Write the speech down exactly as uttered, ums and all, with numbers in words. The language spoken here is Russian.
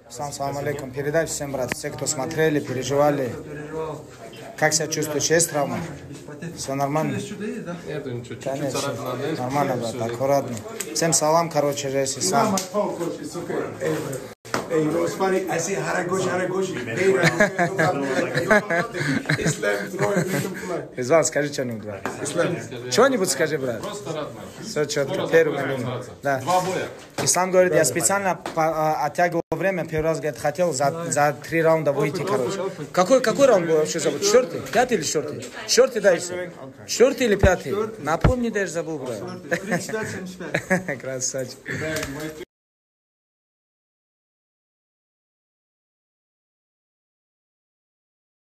Салам, салам алейкум. Передай всем, брат, все, кто смотрели, переживали. Как себя чувствуешь? Есть травма? Все нормально? Нету ничего, Конечно. чуть-чуть царапина на Нормально, брат, аккуратно. Всем салам, короче, жесть, Ислам. Hey, you know what's funny? I say Haragoshi, Haragoshi. Изван, скажи что-нибудь, брат. Что-нибудь скажи, брат. Просто рад. Все четко, первый минут. Да. Два боя. Ислам говорит, я специально оттягивал время, первый раз, говорит, хотел за, за три раунда выйти, короче. Какой, какой раунд был вообще забыл? Четвертый? Пятый или четвертый? Четвертый дальше? Четвертый или пятый? Напомни, даже забыл, брат. Красавчик.